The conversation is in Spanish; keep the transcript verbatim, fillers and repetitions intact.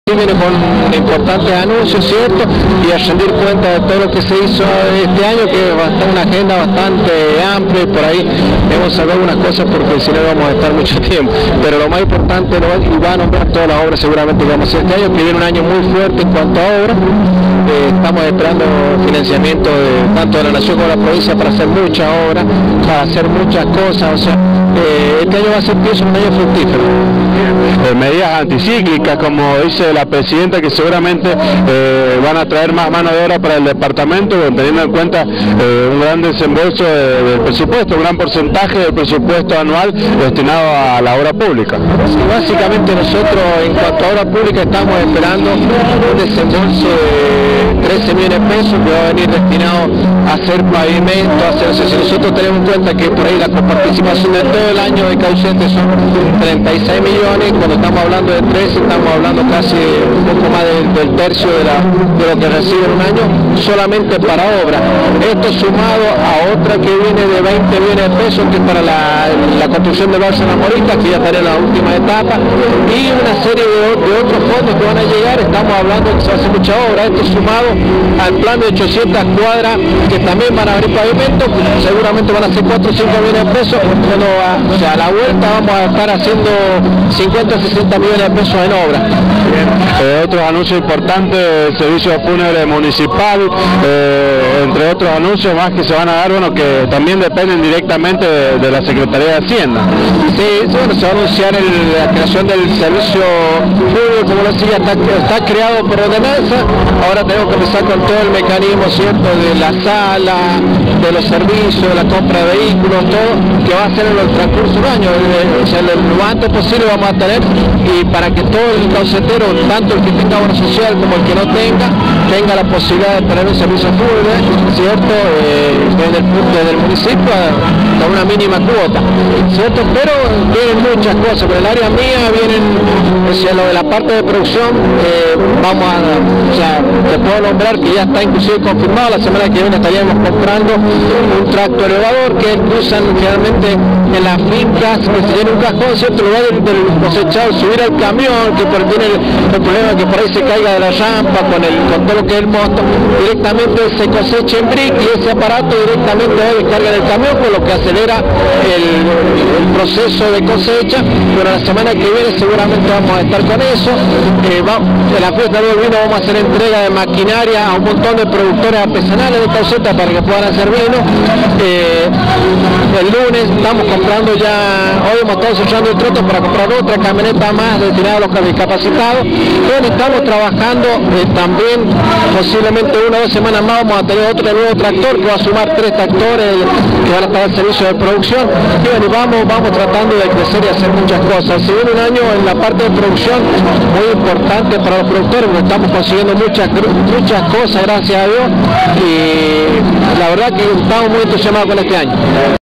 viene con importantes anuncios, ¿cierto? Y a rendir cuenta de todo lo que se hizo este año, que es una agenda bastante amplia, y por ahí hemos sacado algunas cosas porque si no vamos a estar mucho tiempo. Pero lo más importante, y va a nombrar todas las obras seguramente que vamos a hacer este año, que viene un año muy fuerte en cuanto a obras. Eh, estamos esperando financiamiento de, tanto de la Nación como de la provincia para hacer muchas obras, para hacer muchas cosas, o sea, eh, este año va a ser pienso un año fructífero. Eh, medidas anticíclicas, como dice la presidenta, que seguramente eh, van a traer más mano de obra para el departamento, teniendo en cuenta eh, un gran desembolso de, del presupuesto, un gran porcentaje del presupuesto anual destinado a la obra pública. Sí, básicamente nosotros en cuanto a obra pública estamos esperando un desembolso de trece millones de pesos que va a venir destinado a hacer pavimento, a hacer, o sea, si nosotros tenemos en cuenta que por ahí la coparticipación de todo el año de Caucete son treinta y seis millones, cuando estamos hablando de trece estamos hablando casi un poco más del, del tercio de, la, de lo que recibe en un año solamente para obra. Esto sumado a otra que viene de veinte millones de pesos, que es para la, la construcción de Balsa La Morita, que ya está en la última etapa, y una serie de, de otros fondos que van a llegar. Estamos hablando que se hace mucha obra, esto sumado al plan de ochocientas cuadras que también van a abrir pavimento, seguramente van a ser cuatro o cinco millones de pesos, bueno, a, o sea, a la vuelta vamos a estar haciendo cincuenta o sesenta millones de pesos en obra. Eh, otros anuncios importantes, el servicio fúnebre municipal, eh, entre otros anuncios más que se van a dar, bueno, que también dependen directamente de, de la Secretaría de Hacienda. Sí, bueno, se va a anunciar el, la creación del servicio fúnebre, como lo decía, está, está creado por ordenanza. Ahora tenemos que empezar con todo el mecanismo, ¿cierto?, de la sala, de los servicios, de la compra de vehículos, todo, que va a ser en el transcurso del año. O sea, lo antes posible vamos a tener, y para que todo el caucetero, tanto el que tenga obra social como el que no tenga, tenga la posibilidad de tener un servicio fúnebre, ¿cierto?, eh, desde, el, desde el municipio con una mínima cuota, ¿cierto? Pero vienen muchas cosas, por el área mía vienen, o sea, lo de la parte de producción, eh, vamos a, o sea, te puedo nombrar que ya está inclusive confirmado, la semana que viene estaríamos comprando un tracto elevador que cruzan generalmente en las fincas, que se tiene un cajón, ¿cierto?, en lugar del, del cosechado subir al camión, que por, tiene el, el problema que por ahí se caiga de la rampa con, el, con todo lo que es el mosto, directamente se cosecha en brick y ese aparato directamente va a descargar el camión, con lo que acelera el, el proceso de cosecha. Pero la semana que viene seguramente vamos a estar con eso. Eh, va, en la fiesta del vino vamos a hacer entrega de maquinaria a un montón de productores artesanales de Cauceta para que puedan hacer vino. Eh, el lunes estamos comprando ya, hoy hemos estado cerrando el trote para comprar otra camioneta más destinada a los discapacitados. Bueno, estamos trabajando eh, también, posiblemente una o dos semanas más vamos a tener otro nuevo tractor que va a sumar tres tractores que van a estar al servicio de producción. Y bueno, vamos, vamos tratando de crecer y hacer muchas cosas. Se viene un año en la parte de producción muy importante para los productores, porque estamos consiguiendo muchas, muchas cosas, gracias a Dios, y la verdad que estamos muy entusiasmados con este año.